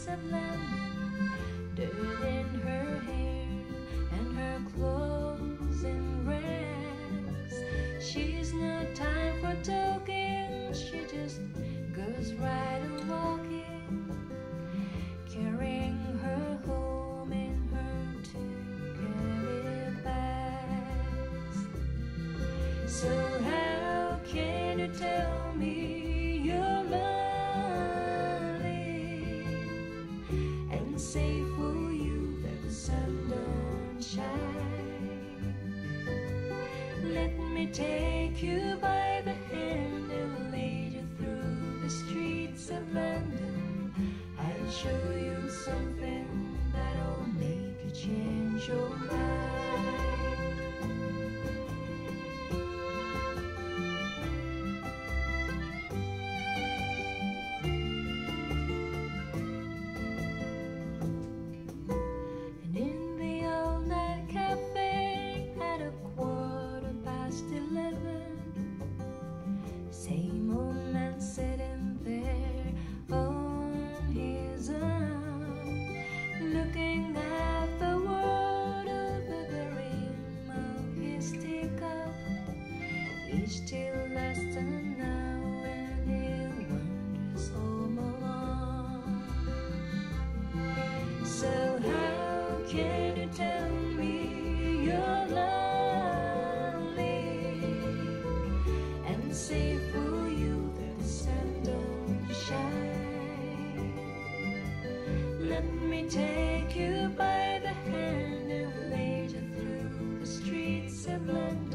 of London, dirt in her hair and her clothes in rags. She's no time for talking, she just goes right on walking, carrying her home in her two carry bags. So how can you tell me you're lonely and say for you that the sun don't shine? Let me take you by the hand and lead you through the streets of London. I'll show you something that'll make you change your mind. And in the all-night cafe at 11:15, same old man sitting there on his own, looking at the world over the rim of his teacup. He's still lost now and he wanders home alone. So how can you tell me you're lonely and say for you that the sun don't shine? Let me take you by the hand and lead you through the streets of London.